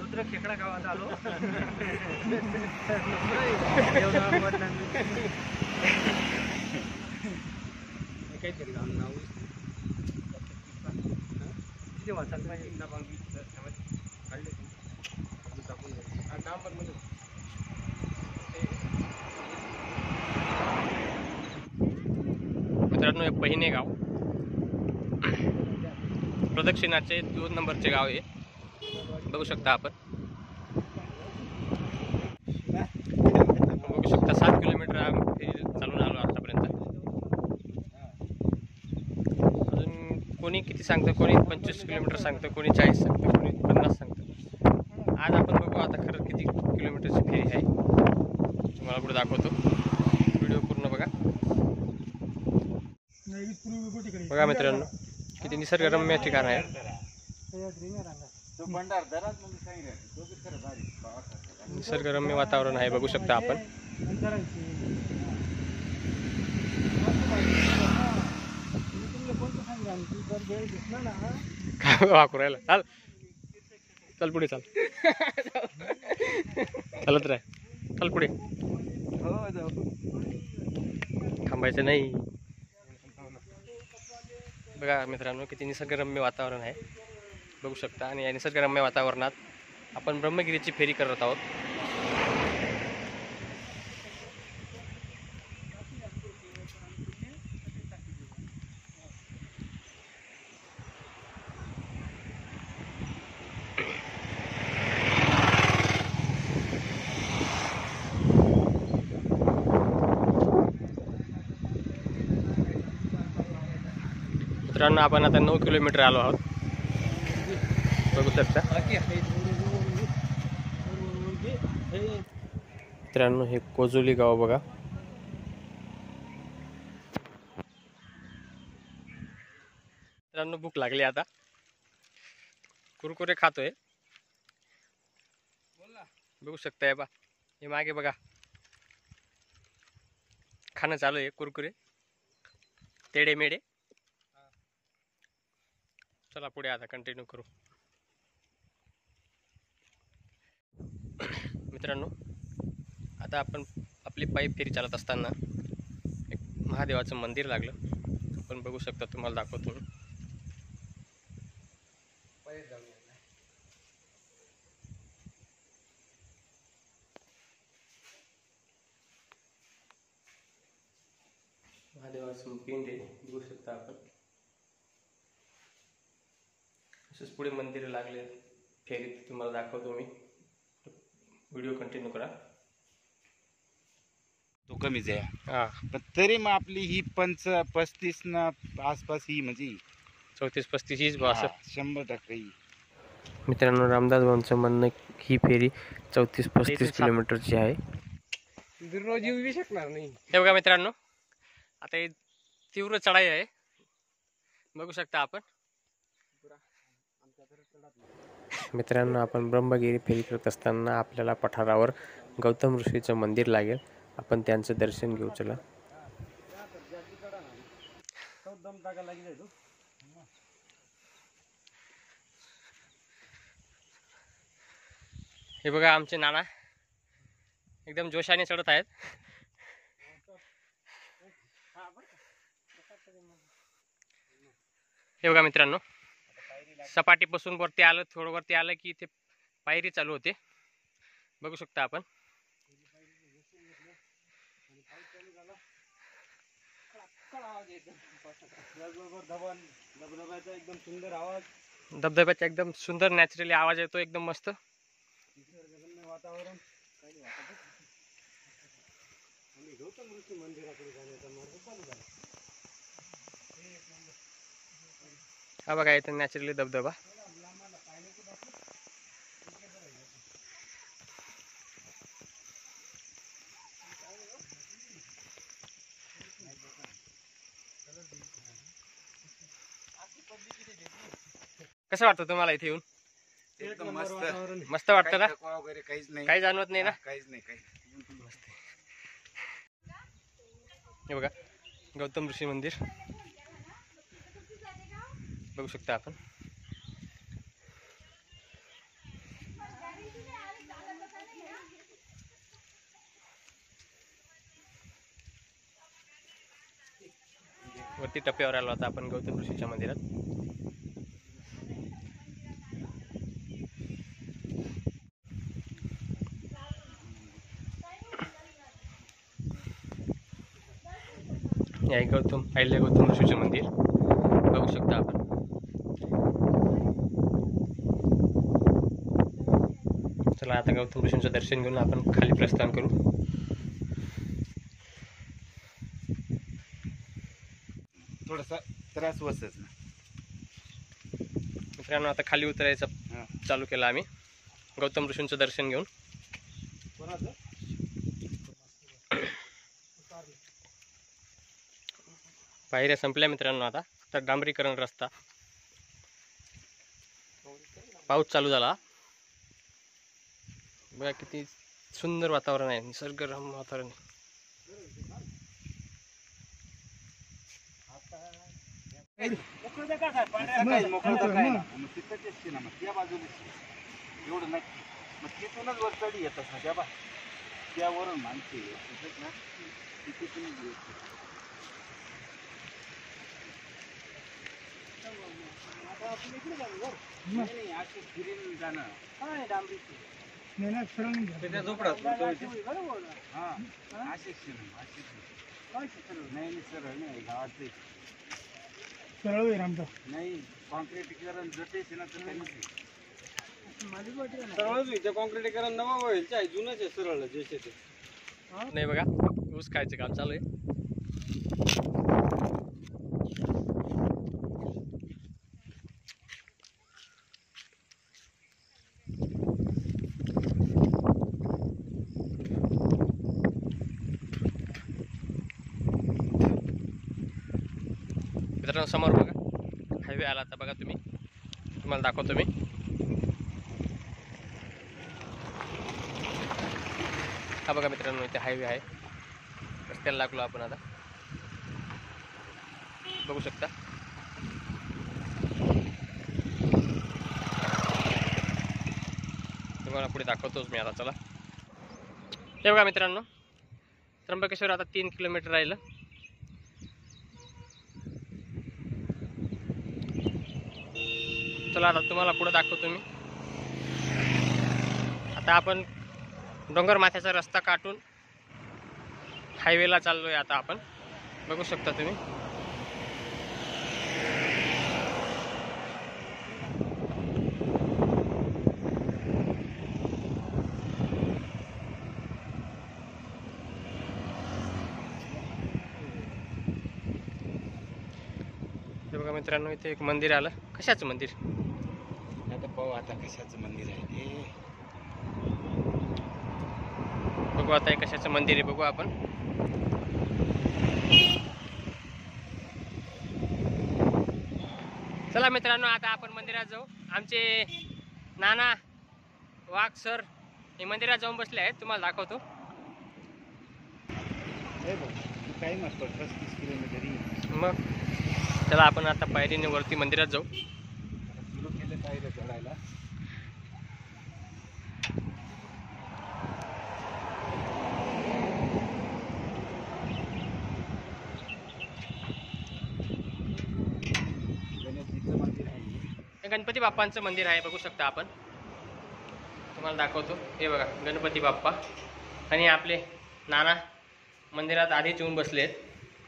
समुद्र खेकडा गावात आलो. काहीतरी नाव किती वाचाल पाहिजे मित्रांनो. हे पहिने गाव प्रदक्षिणाचे 2 नंबरचे गाव आहे. बघू शकता आपण. बघू शकता 7 किलोमीटर चालून आलो आतापर्यंत. अजून कोणी किती सांगतं, कोणी 25 किलोमीटर सांगतं, कोणी 40 सांगतं, कोणी 50 सांगतं. आज आपण बघू आता खरं किती किलोमीटरची फेरी आहे. तुम्हाला पुढे दाखवतो. व्हिडिओ पूर्ण बघा. बघा मित्रांनो किती निसर्गरम्य ठिकाण आहे. निसर्गरम्य वातावरण आहे. बघू शकता आपण. काय वाकरायला चाल चल पुढे चाल. चालत राह. चल पुढे. थांबायचं नाही. बघा मित्रांनो किती निसर्गरम्य वातावरण आहे. बघू शकता. आणि या निसर्गरम्य वातावरणात आपण ब्रह्मगिरीची फेरी करत आहोत. मित्रांनो आपण आता 9 किलोमीटर आलो आहोत. बघू शकता मित्रांनो. हे कोजुली गाव बघा. मित्रांनो भूक लागली आता. कुरकुरे खातोय. बघू शकताय बा. हे मागे बघा खाणं चालू आहे. कुरकुरे तेडे मेडे. चला पुढे आता कंटिन्यू करू. मित्रांनो आता आपण आपली पायी फेरी चालत असताना एक महादेवाचं मंदिर लागलं. आपण बघू शकता. तुम्हाला दाखवतो मी. महादेवाचं पिंड आहे. बघू शकता आपण. असेच पुढे मंदिर लागले फेरीत. तुम्हाला दाखवतो मी. व्हिडिओ कंटिन्यू करा. तो कमीच आहे. हां पण तरी मग आपली ही 35 ना आसपास ही म्हणजे 34-35 हीच बस. 100% ही. मित्रांनो रामदास भाऊंचं म्हणणं ही फेरी 34-35 किलोमीटरची आहे. रोज येऊ शकणार नाही. हे बघा मित्रांनो आता ही तीव्र चढाई आहे. बघू शकता आपण. मित्रांनो आपण ब्रह्मगिरी फेरी करत असताना आपल्याला पठारावर गौतम ऋषीचं मंदिर लागेल. आपण त्यांचं दर्शन घेऊ. चला. हे बघा आमचे नाना एकदम जोशाने चढत आहेत. हे बघा मित्रांनो सपाटीपासून वरती आलं. थोडं वरती आलं की इथे पायरी चालू होते. बघू शकता आपण. धबधब्याचा एकदम सुंदर नॅचरली आवाज येतो. एकदम मस्त वातावरण. हा बघा इथे नॅचरली धबधबा. कसं वाटतं तुम्हाला इथे येऊन? एकदम मस्त मस्त वाटतं ना? वगैरे काहीच नाही. काही जाणवत नाही ना? काहीच नाही. हे बघा गौतम ऋषी मंदिर बघू शकता आपण. वरती टप्प्यावर आलो आता आपण गौतम ऋषीच्या मंदिरात. हे अहिल्या गौतम ऋषीचे मंदिर बघू शकता आपण. चला आता गौतम ऋषींचं दर्शन घेऊन आपण खाली प्रस्थान करू. थोडासा त्रास बसच ना मित्रांनो. आता खाली उतरायचं चालू केलं आम्ही गौतम ऋषींचं दर्शन घेऊन. पायऱ्या संपल्या मित्रांनो. आता तर डांबरीकरण रस्ता. पाऊस चालू झाला. बघा किती सुंदर वातावरण आहे, निसर्गरम्य वातावरण. तिथूनच वर चढी येतात ना त्या त्यावरून माणसे अशी फिरून जाणं नाही सरळ नाही गावात सरळ होईल आमचं नाही. कॉन्क्रीटीकरण जटेच ना तर सरळच कॉन्क्रीटीकरण नवा होईल जुनच आहे सरळ जसे ते नाही. बघा ऊस खायचं काम चालू आहे. मित्रांनो समोर बघा हायवे आला. आता बघा तुम्ही, तुम्हाला दाखवतो मी. हा बघा मित्रांनो इथे हायवे आहे. रस्त्याला लागलो आपण आता बघू शकता. तुम्हाला पुढे दाखवतोच मी आता. चला हे बघा मित्रांनो त्र्यंबकेश्वर आता 3 किलोमीटर राहिलं. चला आता तुम्हाला पुढे दाखवतो मी. आता आपण डोंगर माथ्याचा रस्ता काटून हायवेला चाललोय आता आपण. बघू शकता तुम्ही. हे बघा मित्रांनो इथे एक मंदिर आलं. कशाचं मंदिर आता पाहू आता कशाचं मंदिर आहे ते. बघू आता हे कशाचं मंदिर आहे बघू आपण. चला मित्रांनो आता आपण मंदिरात जाऊ. आमचे नाना वाघ सर हे मंदिरात जाऊन बसले आहेत. तुम्हाला दाखवतो. काही मस्त 35 किलोमीटर. मग चला आपण आता पायरीने वरती मंदिरात जाऊ. सुरू केलं पायऱ्या चढायला. गणपती बाप्पांचं मंदिर आहे बघू शकता आपण. तुम्हाला दाखवतो. हे बघा गणपती बाप्पा आणि आपले नाना मंदिरात आधीच येऊन बसले आहेत.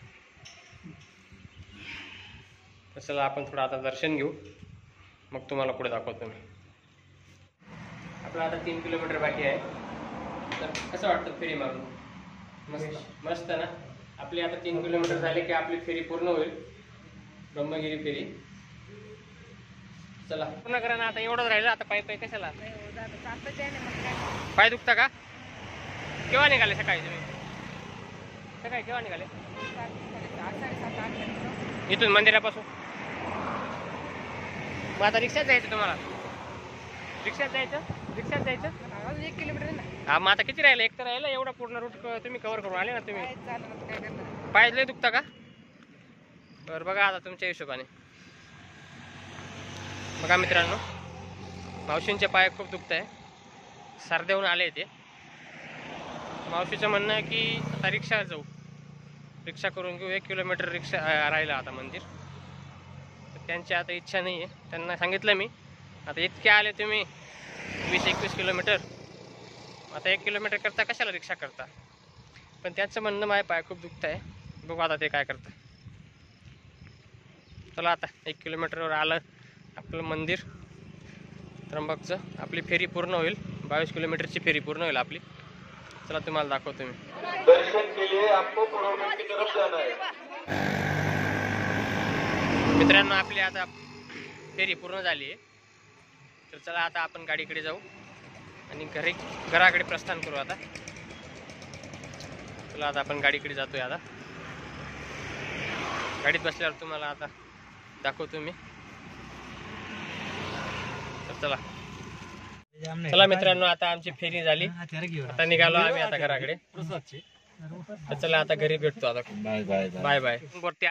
चला आपण थोडं आता दर्शन घेऊ मग तुम्हाला पुढे दाखवतो मी. आपलं आता 3 किलोमीटर बाकी आहे. तर कसं वाटतं फेरी मारून? मस्त मस्त ना. आपली आता 3 किलोमीटर झाले की आपली फेरी पूर्ण होईल. ब्रह्मगिरी फेरी. चला पूर्ण करा ना. आता एवढंच राहिलं. आता पायी पायी कशाला? पाय दुखता का? केव्हा निघाले सकाळी तुम्ही? सकाळी केव्हा निघाले? इथून मंदिरापासून. मग आता रिक्षात जायचं तुम्हाला? रिक्षात जायचं? रिक्षात जायचं 1 किलोमीटर ना. हा मग आता किती राहिलं? एक तर राहिलं. एवढा पूर्ण रूट तुम्ही कव्हर करून आले ना तुम्ही. पाय लय दुखता का? बरं बघा आता तुमच्या हिशोबाने. बघा मित्रांनो मावशींचे पाय खूप दुखत आहे. सर्देहून आले ते. मावशीचं म्हणणं आहे की आता रिक्षात जाऊ. रिक्षा करून घेऊ. 1 किलोमीटर रिक्षा राहिलं आता मंदिर. तर त्यांची आता इच्छा नाही आहे. त्यांना सांगितलं मी आता इतके आले तुम्ही 20-21 किलोमीटर, आता 1 किलोमीटर करता कशाला रिक्षा करता. पण त्यांचं म्हणणं माझे पाय खूप दुखत आहे. बघू आता ते काय करतं. चला आता 1 किलोमीटरवर आलं आपलं मंदिर त्र्यंबकचं. आपली फेरी पूर्ण होईल. 22 किलोमीटरची फेरी पूर्ण होईल आपली. चला तुम्हाला दाखवतो मी. दर्शन के लिए आपको पुरोहित की तरफ जाना है. मित्रांनो आपली आता फेरी पूर्ण झाली आहे. तर चला आता आपण गाडीकडे जाऊ आणि घराकडे प्रस्थान करू. आता चला आता आपण गाडीकडे जातोय. आता गाडीत बसल्यावर तुम्हाला आता दाखवतो मी. तर चला मित्रांनो आता आमची फेरी झाली. आता निघालो आम्ही आता घराकडे. तर चला आता घरी भेटतो. आता बाय बाय.